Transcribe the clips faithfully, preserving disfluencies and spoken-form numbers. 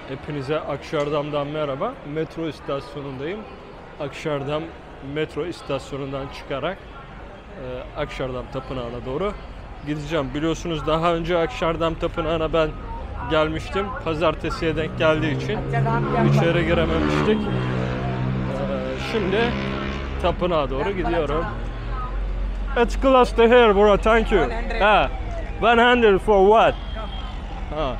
Hepinize Akşardam'dan merhaba. Metro istasyonundayım. Akşardam metro istasyonundan çıkarak e, Akşardam Tapınağı'na doğru gideceğim. Biliyorsunuz daha önce Akşardam Tapınağı'na ben gelmiştim. Pazartesiye denk geldiği için içeri girememiştik. E, şimdi tapınağa doğru gidiyorum. It's close to here, bro. Thank you. Ha, one hundred for what? Ha.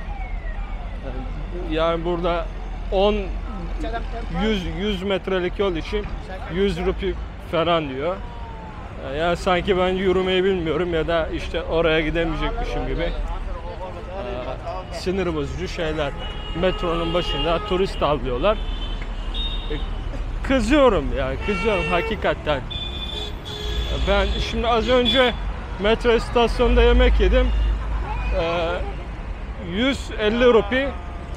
Yani burada on yüz yüz metrelik yol için yüz rupi falan diyor. Yani sanki ben yürümeyi bilmiyorum ya da işte oraya gidemeyecekmişim gibi. Ee, sinir bozucu şeyler. Metronun başında turist avlıyorlar. Kızıyorum yani, kızıyorum hakikaten. Ben şimdi az önce metro istasyonunda yemek yedim. Ee, yüz elli rupi.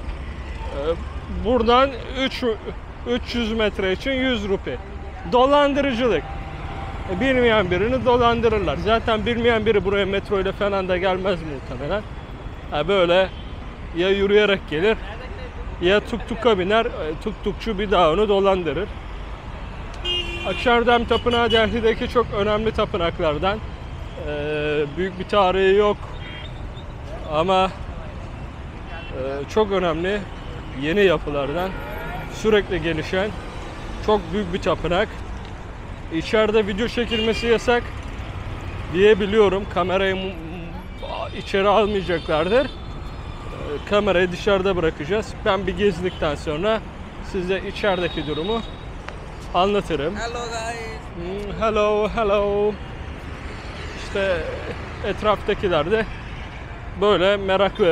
Buradan üç yüz metre için yüz rupi. Dolandırıcılık. Bilmeyen birini dolandırırlar. Zaten bilmeyen biri buraya metro ile falan da gelmez muhtemelen. Böyle ya yürüyerek gelir ya tuk-tuka biner. Tuk-tukçu bir daha onu dolandırır. Akşardam Tapınağı Delhi'deki çok önemli tapınaklardan. Büyük bir tarihi yok. Ama çok önemli. Yeni yapılardan sürekli gelişen çok büyük bir tapınak. İçeride video çekilmesi yasak diye biliyorum. Kamerayı içeri almayacaklardır. Kamerayı dışarıda bırakacağız. Ben bir gezdikten sonra size içerideki durumu anlatırım. Hello guys. Hello, hello. İşte etraftakiler de böyle meraklı.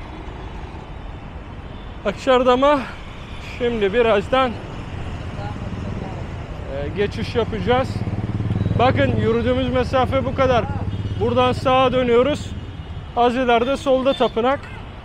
Akşardam'a şimdi birazdan e, geçiş yapacağız. Bakın yürüdüğümüz mesafe bu kadar. Buradan sağa dönüyoruz. Az ileride solda tapınak.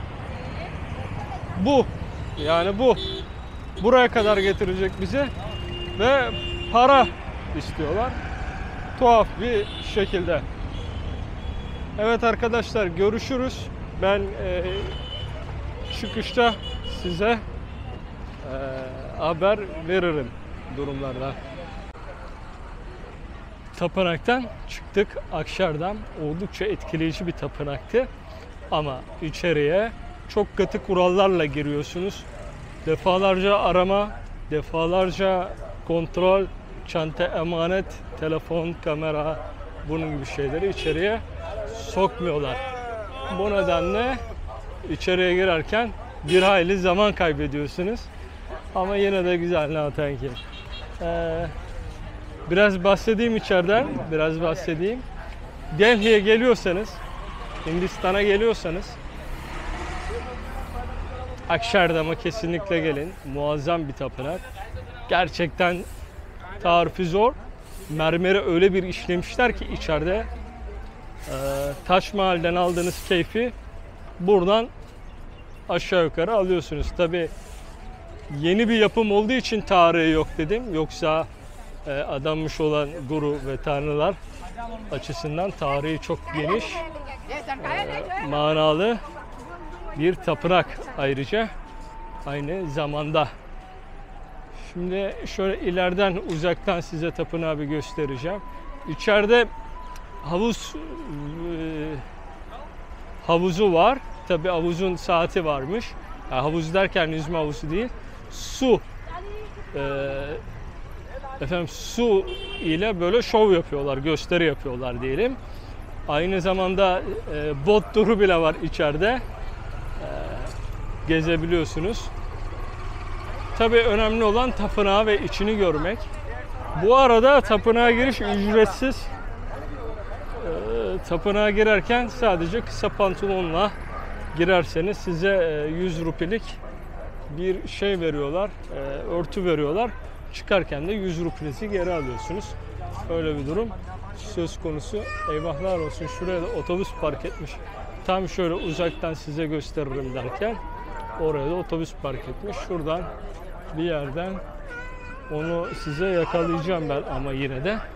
Bu. Yani bu. Buraya kadar getirecek bizi. Ve para istiyorlar. Tuhaf bir şekilde. Evet arkadaşlar, görüşürüz. Ben e, çıkışta size e, haber veririm durumlarda. Tapınaktan çıktık. Akşardam oldukça etkileyici bir tapınaktı. Ama içeriye çok katı kurallarla giriyorsunuz. Defalarca arama, defalarca kontrol, çanta emanet, telefon, kamera, bunun gibi şeyleri içeriye sokmuyorlar. Bu nedenle İçeriye girerken bir hayli zaman kaybediyorsunuz. Ama yine de güzel. No, thank you. Ee, biraz bahsedeyim içeriden. Biraz bahsedeyim. Delhi'ye geliyorsanız, Hindistan'a geliyorsanız Akşardam'a kesinlikle gelin. Muazzam bir tapınak. Gerçekten tarifi zor. Mermeri öyle bir işlemişler ki içeride e, Taş Mahal'den aldığınız keyfi buradan aşağı yukarı alıyorsunuz. Tabi yeni bir yapım olduğu için tarihi yok dedim. Yoksa e, adanmış olan guru ve tanrılar açısından tarihi çok geniş, e, manalı bir tapınak ayrıca aynı zamanda. Şimdi şöyle ileriden uzaktan size tapınağı bir göstereceğim. İçeride havuz e, havuzu var. Tabi havuzun saati varmış. Yani havuz derken yüzme havuzu değil. Su. E, efendim su ile böyle şov yapıyorlar, gösteri yapıyorlar diyelim. Aynı zamanda e, bot turu bile var içeride. E, gezebiliyorsunuz. Tabi önemli olan tapınağı ve içini görmek. Bu arada tapınağa giriş ücretsiz. E, tapınağa girerken sadece kısa pantolonla girerseniz size yüz rupilik bir şey veriyorlar, örtü veriyorlar. Çıkarken de yüz rupinizi geri alıyorsunuz. Öyle bir durum söz konusu. Eyvahlar olsun, şuraya da otobüs park etmiş. Tam şöyle uzaktan size gösteririm derken oraya da otobüs park etmiş. Şuradan bir yerden onu size yakalayacağım ben ama yine de.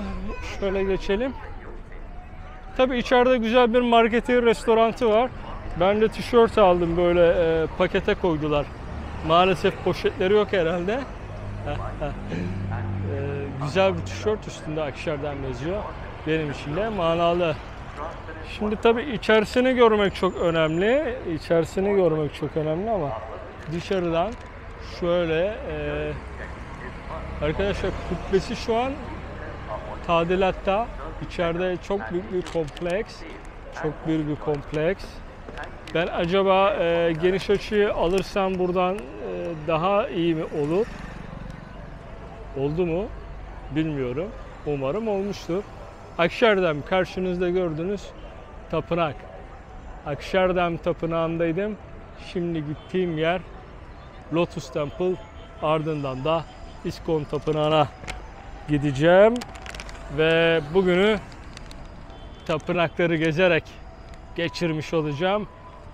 Şöyle geçelim. Tabii içeride güzel bir marketi, restoranı var. Ben de tişört aldım, böyle e, pakete koydular. Maalesef poşetleri yok herhalde. e, güzel bir tişört, üstünde Akşar'dan yazıyor. Benim için de manalı. Şimdi tabii içerisini görmek çok önemli. İçerisini görmek çok önemli ama dışarıdan şöyle e, arkadaşlar, kubbesi şu an tadilatta. İçeride çok büyük bir kompleks. Çok büyük bir kompleks. Ben acaba e, geniş açıyı alırsam buradan e, daha iyi mi olur? Oldu mu? Bilmiyorum. Umarım olmuştur. Akşardam karşınızda gördüğünüz tapınak. Akşardam tapınağındaydım. Şimdi gittiğim yer Lotus Temple. Ardından da İskon Tapınağı'na gideceğim. Ve bugünü tapınakları gezerek geçirmiş olacağım.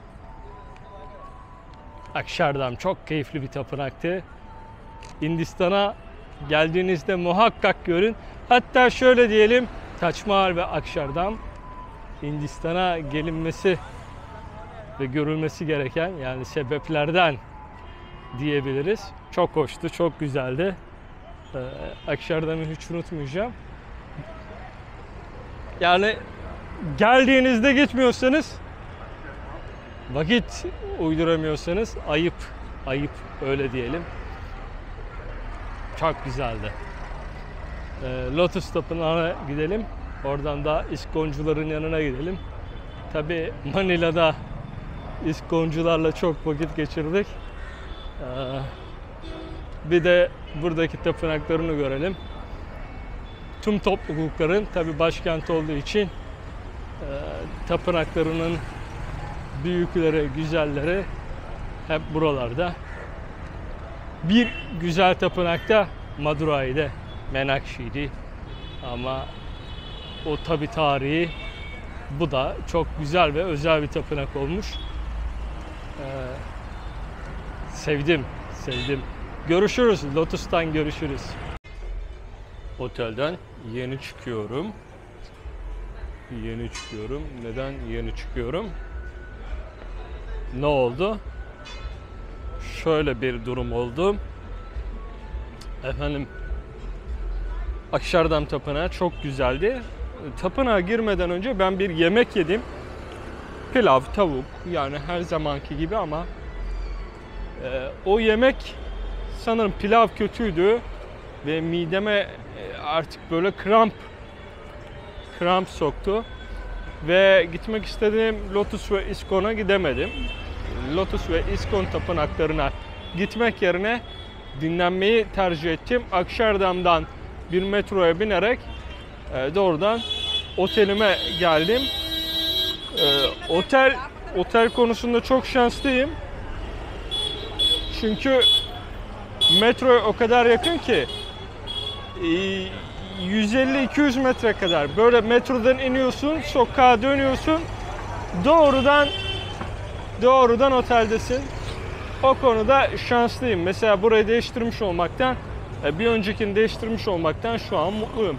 Akşardam çok keyifli bir tapınaktı. Hindistan'a geldiğinizde muhakkak görün. Hatta şöyle diyelim, Taç Mahal ve Akşardam Hindistan'a gelinmesi ve görülmesi gereken, yani sebeplerden diyebiliriz. Çok hoştu, çok güzeldi. Ee, Akşardam'ı hiç unutmayacağım. Yani geldiğinizde gitmiyorsanız, vakit uyduramıyorsanız ayıp, ayıp öyle diyelim. Çok güzeldi. Ee, Lotus Tapınağı'na gidelim. Oradan da İskoncuların yanına gidelim. Tabii Manila'da İskoncularla çok vakit geçirdik. Ee, bir de buradaki tapınaklarını görelim. Tüm toplulukların, tabii başkent olduğu için e, tapınaklarının büyükleri, güzelleri hep buralarda. Bir güzel tapınak da Madurai'de, Menakşi'ydi. Ama o tabi tarihi, bu da çok güzel ve özel bir tapınak olmuş. Ee, sevdim, sevdim. Görüşürüz, Lotus'tan görüşürüz. Otelden yeni çıkıyorum. Yeni çıkıyorum. Neden yeni çıkıyorum? Ne oldu? Şöyle bir durum oldu. Efendim, Akşardam Tapınağı çok güzeldi. Tapınağa girmeden önce ben bir yemek yedim. Pilav, tavuk, yani her zamanki gibi ama e, o yemek, sanırım pilav kötüydü ve mideme artık böyle kramp kramp soktu ve gitmek istediğim Lotus ve İskon'a gidemedim. Lotus ve İskon tapınaklarına gitmek yerine dinlenmeyi tercih ettim. Akşardam'dan bir metroya binerek e, doğrudan otelime geldim. E, otel otel konusunda çok şanslıyım. Çünkü metroya o kadar yakın ki yüz elli iki yüz metre kadar. Böyle metrodan iniyorsun, sokağa dönüyorsun, doğrudan doğrudan oteldesin. O konuda şanslıyım. Mesela burayı değiştirmiş olmaktan, bir öncekini değiştirmiş olmaktan şu an mutluyum.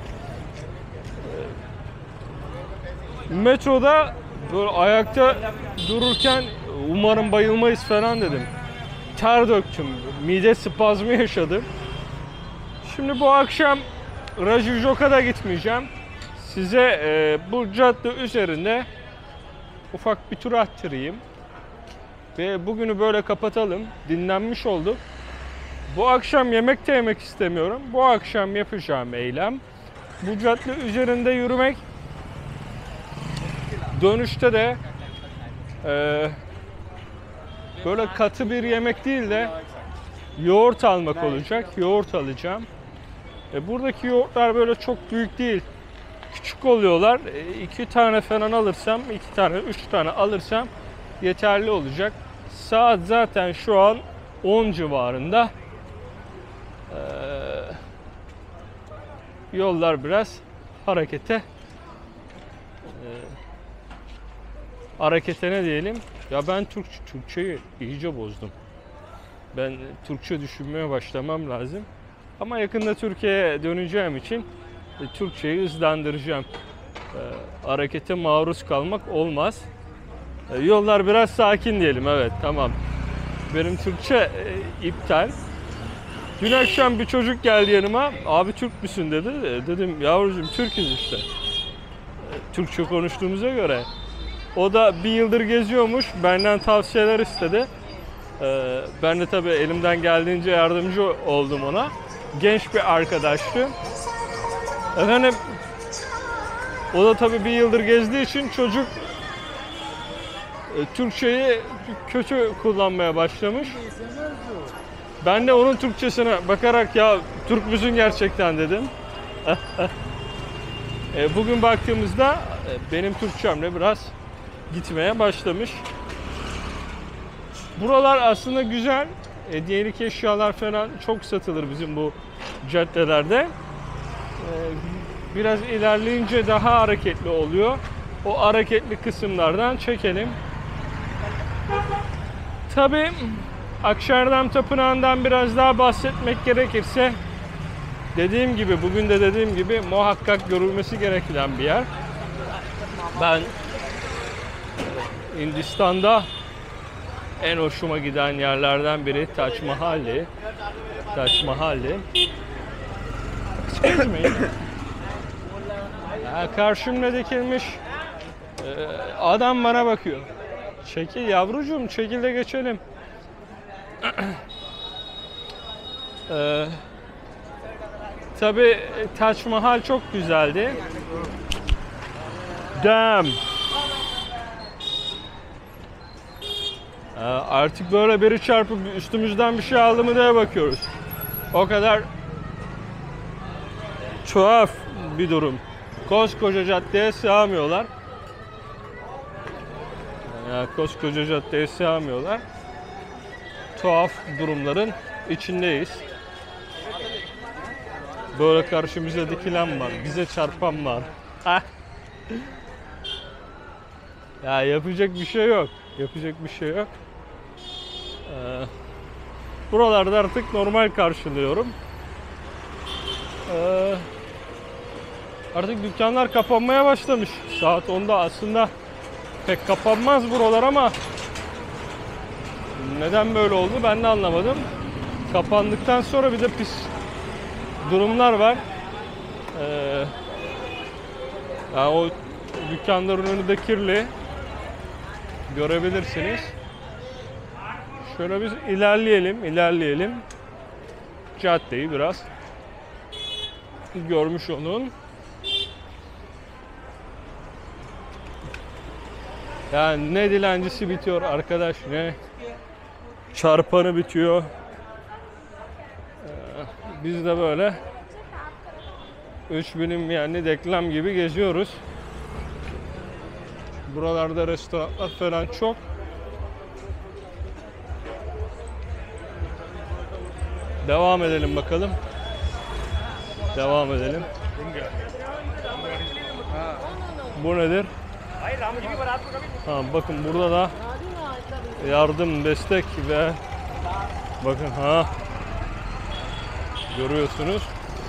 Metroda böyle ayakta dururken umarım bayılmayız falan dedim. Ter döktüm, mide spazmı yaşadım. Şimdi bu akşam Rajijok'a gitmeyeceğim. Size e, bu cadde üzerinde ufak bir tur attırayım. Ve bugünü böyle kapatalım. Dinlenmiş olduk. Bu akşam yemek de yemek istemiyorum. Bu akşam yapacağım eylem bu cadde üzerinde yürümek. Dönüşte de e, böyle katı bir yemek değil de yoğurt almak olacak. Yoğurt alacağım. E, buradaki yoğurtlar böyle çok büyük değil. Küçük oluyorlar. E, iki tane falan alırsam, iki tane, üç tane alırsam yeterli olacak. Saat zaten şu an on civarında. E, yollar biraz harekete e, harekete ne diyelim? Ya ben Türk, Türkçeyi iyice bozdum. Ben Türkçe düşünmeye başlamam lazım. Ama yakında Türkiye'ye döneceğim için e, Türkçeyi hızlandıracağım. E, harekete maruz kalmak olmaz. E, yollar biraz sakin diyelim, evet, tamam. Benim Türkçe e, iptal. Dün akşam bir çocuk geldi yanıma. Abi Türk müsün dedi. E, dedim yavrucuğum Türk'üz işte. E, Türkçe konuştuğumuza göre. O da bir yıldır geziyormuş. Benden tavsiyeler istedi. E, ben de tabii elimden geldiğince yardımcı oldum ona. Genç bir arkadaştı. Efendim o da tabii bir yıldır gezdiği için çocuk e, Türkçeyi kötü kullanmaya başlamış. Ben de onun Türkçesine bakarak ya Türk müsün gerçekten dedim. e, bugün baktığımızda e, benim Türkçemle biraz gitmeye başlamış. Buralar aslında güzel. Hediyelik eşyalar falan çok satılır bizim bu caddelerde. E, biraz ilerleyince daha hareketli oluyor. O hareketli kısımlardan çekelim. Tabii Akşardam Tapınağı'ndan biraz daha bahsetmek gerekirse, dediğim gibi, bugün de dediğim gibi muhakkak görülmesi gereken bir yer. Ben Hindistan'da en hoşuma giden yerlerden biri Tac Mahal'i. Tac Mahal'i. Ya karşımda dikilmiş adam bana bakıyor. Çekil yavrucuğum, çekil de geçelim. Ee, tabii Tac Mahal çok güzeldi. Damn. Ee, artık böyle biri çarpıp üstümüzden bir şey aldı mı diye bakıyoruz. O kadar tuhaf bir durum. Koskoca caddeye sığamıyorlar. Ya koskoca caddeye sığamıyorlar. Tuhaf durumların içindeyiz. Böyle karşımıza dikilen var, bize çarpan var. Ya yapacak bir şey yok. Yapacak bir şey yok. Ee, buralarda artık normal karşılıyorum. Ee, artık dükkanlar kapanmaya başlamış. Saat onda aslında pek kapanmaz buralar ama neden böyle oldu ben de anlamadım. Kapandıktan sonra bir de pis durumlar var. Ee, yani o dükkanların önü de kirli. Görebilirsiniz. Şöyle biz ilerleyelim, ilerleyelim. Caddeyi biraz görmüş olun. Yani ne dilencisi bitiyor arkadaş, ne çarpanı bitiyor. Ee, biz de böyle üç binim yani deklam gibi geziyoruz. Buralarda restoranlar falan çok. Devam edelim bakalım. Devam edelim. Bu nedir? Ha, bakın burada da yardım, destek ve bakın ha görüyorsunuz.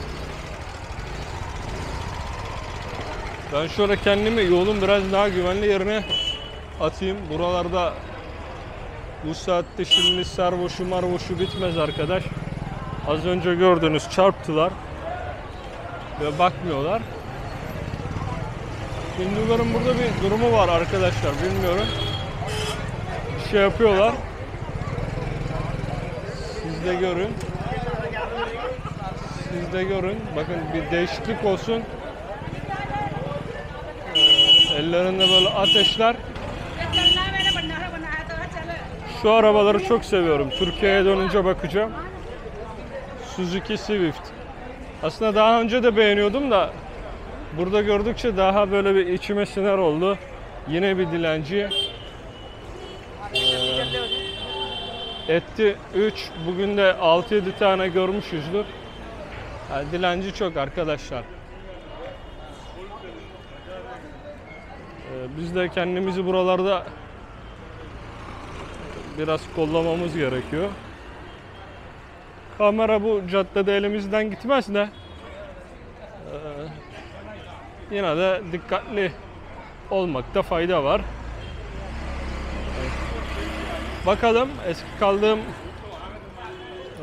Ben şöyle kendimi yolun biraz daha güvenli yerine atayım. Buralarda bu saatte şimdi sarhoşu marhoşu bitmez arkadaş. Az önce gördünüz, çarptılar ve bakmıyorlar. Hinduların burada bir durumu var arkadaşlar, bilmiyorum. Bir şey yapıyorlar. Siz de görün. Siz de görün. Bakın bir değişiklik olsun. Ellerinde böyle ateşler. Şu arabaları çok seviyorum. Türkiye'ye dönünce bakacağım. Suzuki Swift. Aslında daha önce de beğeniyordum da burada gördükçe daha böyle bir içime siner oldu. Yine bir dilenci. Ee, etti üç. Bugün de altı yedi tane görmüşüzdür. Yani dilenci çok arkadaşlar. Ee, biz de kendimizi buralarda biraz kollamamız gerekiyor. Kamera bu caddede elimizden gitmez de ee, yine de dikkatli olmakta fayda var. Bakalım eski kaldığım e,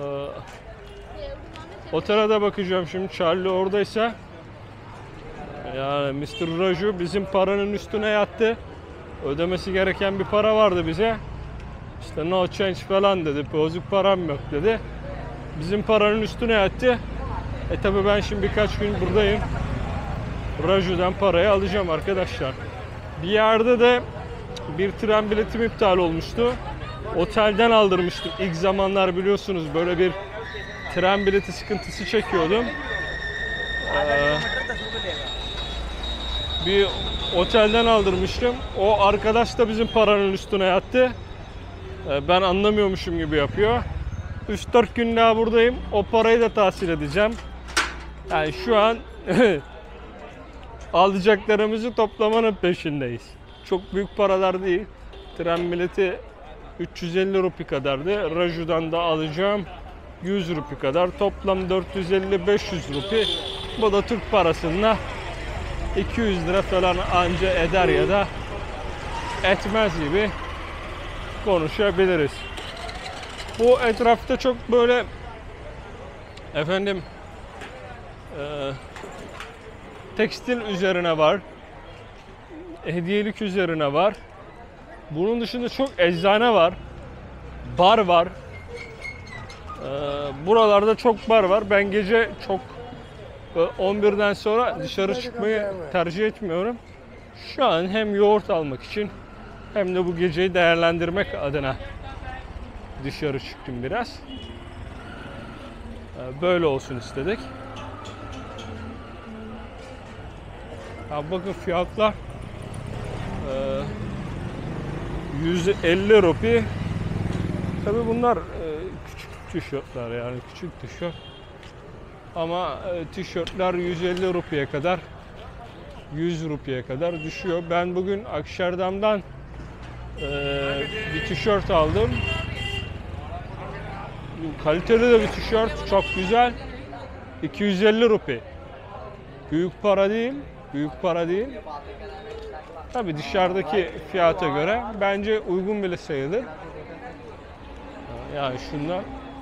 otele de bakacağım şimdi. Charlie oradaysa. Yani mister Raju bizim paranın üstüne yattı. Ödemesi gereken bir para vardı bize. İşte no change falan dedi. Bozuk param yok dedi. Bizim paranın üstüne yattı. E tabi ben şimdi birkaç gün buradayım. Raju'dan parayı alacağım arkadaşlar. Bir yerde de bir tren biletim iptal olmuştu. Otelden aldırmıştım. İlk zamanlar biliyorsunuz böyle bir tren bileti sıkıntısı çekiyordum. Ee, bir otelden aldırmıştım. O arkadaş da bizim paranın üstüne yattı. Ee, ben anlamıyormuşum gibi yapıyor. üç dört gün daha buradayım. O parayı da tahsil edeceğim. Yani şu an alacaklarımızı toplamanın peşindeyiz. Çok büyük paralar değil. Tren bileti üç yüz elli rupi kadardı. Raju'dan da alacağım yüz rupi kadar. Toplam dört yüz elli beş yüz rupi. Bu da Türk parasında iki yüz lira falan anca eder ya da etmez gibi konuşabiliriz. Bu etrafta çok böyle efendim e, tekstil üzerine var. Hediyelik üzerine var. Bunun dışında çok eczane var. Bar var. Ee, buralarda çok bar var. Ben gece çok on birden sonra dışarı çıkmayı tercih etmiyorum. Şu an hem yoğurt almak için hem de bu geceyi değerlendirmek adına dışarı çıktım biraz. Ee, böyle olsun istedik. Ha, bakın fiyatlar ee, yüz elli rupi. Tabi bunlar e, küçük tişörtler, yani küçük tişört. Ama e, tişörtler yüz elli rupiye kadar, yüz rupiye kadar düşüyor. Ben bugün Akşerdam'dan e, bir tişört aldım. Kaliteli de bir tişört, çok güzel. iki yüz elli rupi. Büyük para değil, büyük para değil. Tabii dışarıdaki fiyata göre bence uygun bile sayılır. Yani şunlar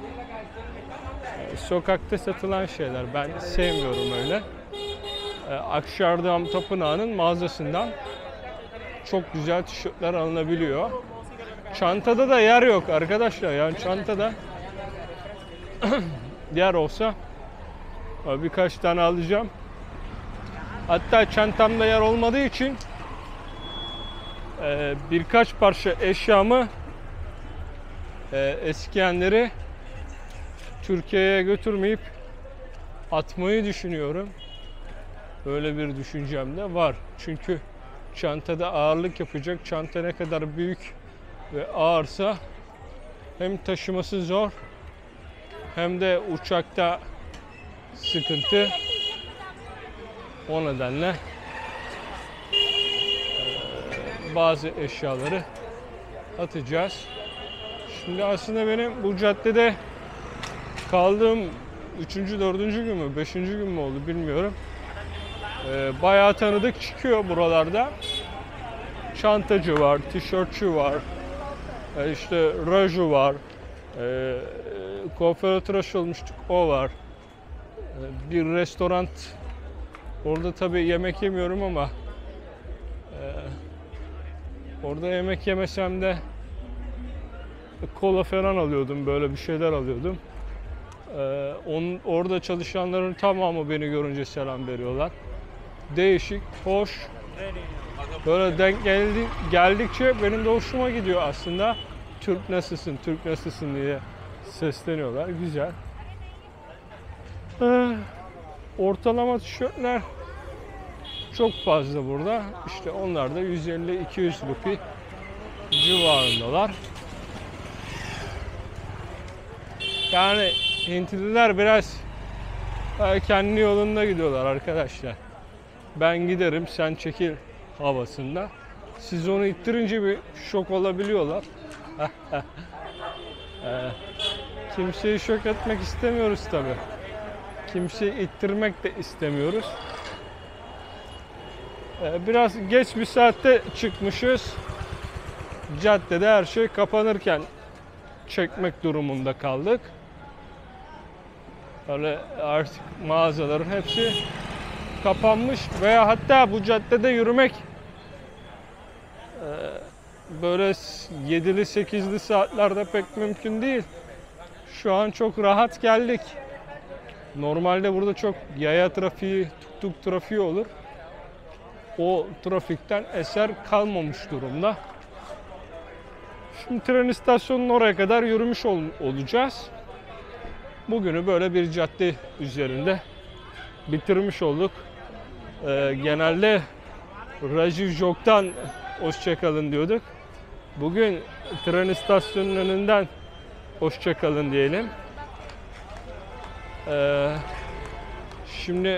sokakta satılan şeyler. Ben sevmiyorum öyle. Akşardam Tapınağı'nın mağazasından çok güzel tişörtler alınabiliyor. Çantada da yer yok arkadaşlar. Yani çantada yer olsa birkaç tane alacağım. Hatta çantamda yer olmadığı için birkaç parça eşyamı eskiyenleri Türkiye'ye götürmeyip atmayı düşünüyorum. Böyle bir düşüncem de var. Çünkü çantada ağırlık yapacak. Çanta ne kadar büyük ve ağırsa hem taşıması zor hem de uçakta sıkıntı. O nedenle bazı eşyaları atacağız. Şimdi aslında benim bu caddede kaldığım üçüncü, dördüncü gün mü, beşinci gün mü oldu bilmiyorum. Ee, bayağı tanıdık çıkıyor buralarda. Çantacı var, tişörtçü var, ee, işte Raju var, ee, kuaföre tıraş olmuştuk, o var. Ee, bir restoran, orada tabii yemek yemiyorum ama e, orada yemek yemesem de kola falan alıyordum, böyle bir şeyler alıyordum. Ee, onun, orada çalışanların tamamı beni görünce selam veriyorlar. Değişik, hoş. Böyle denk geldi, geldikçe benim de hoşuma gidiyor aslında. Türk nasılsın, Türk nasılsın diye sesleniyorlar. Güzel. Ee, ortalama tişörtler çok fazla burada. İşte onlar da yüz elli iki yüz rupi civarındalar. Yani Hintliler biraz kendi yolunda gidiyorlar arkadaşlar. Ben giderim, sen çekil havasında. Siz onu ittirince bir şok olabiliyorlar. Kimseyi şok etmek istemiyoruz tabii. Kimseyi ittirmek de istemiyoruz. Biraz geç bir saatte çıkmışız. caddede her şey kapanırken çekmek durumunda kaldık. Öyle artık mağazaların hepsi kapanmış veya hatta bu caddede yürümek böyle yedili sekizli saatlerde pek mümkün değil. Şu an çok rahat geldik. Normalde burada çok yaya trafiği, tuk tuk trafiği olur. O trafikten eser kalmamış durumda. Şimdi tren istasyonunun oraya kadar yürümüş ol olacağız. Bugünü böyle bir cadde üzerinde bitirmiş olduk. Ee, genelde Rajiv Jok'tan hoşçakalın diyorduk. Bugün tren istasyonunun önünden hoşçakalın diyelim. Ee, şimdi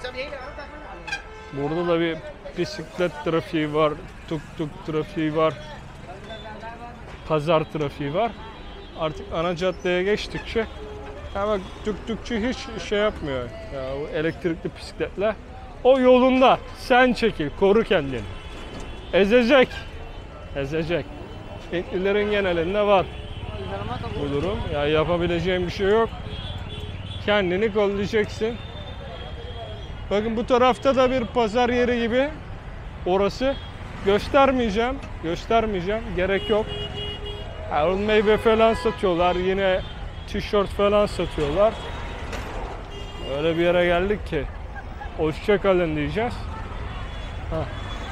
burada da bir bisiklet trafiği var, tuk tuk trafiği var, pazar trafiği var. Artık ana caddeye geçtikçe ama tuk tukçu hiç şey yapmıyor. Ya, o elektrikli bisikletle o yolunda, sen çekil, koru kendini. Ezecek, ezecek. Hintlilerin genelinde var bu durum. Ya yapabileceğim bir şey yok. Kendini kollayacaksın. Bakın bu tarafta da bir pazar yeri gibi. Orası. Göstermeyeceğim. Göstermeyeceğim. Gerek yok. Yani meyve falan satıyorlar. Yine tişört falan satıyorlar. Öyle bir yere geldik ki hoşça kalın diyeceğiz. Heh.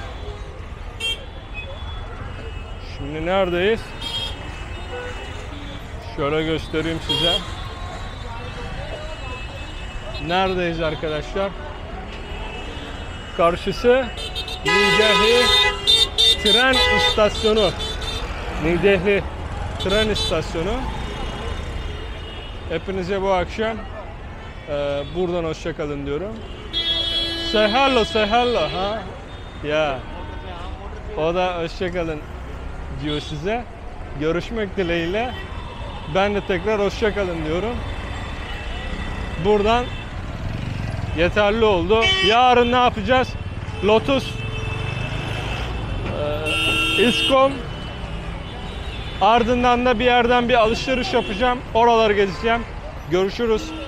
Şimdi neredeyiz? Şöyle göstereyim size. Neredeyiz arkadaşlar? Karşısı New Delhi tren istasyonu. New Delhi tren istasyonu. Hepinize bu akşam e, buradan hoşça kalın diyorum. Say hello, say hello. Ha? Ya. O da hoşça kalın diyor size. Görüşmek dileğiyle. Ben de tekrar hoşça kalın diyorum. Buradan yeterli oldu. Yarın ne yapacağız? Lotus, e, İSKON, ardından da bir yerden bir alışveriş yapacağım. Oraları gezeceğim. Görüşürüz.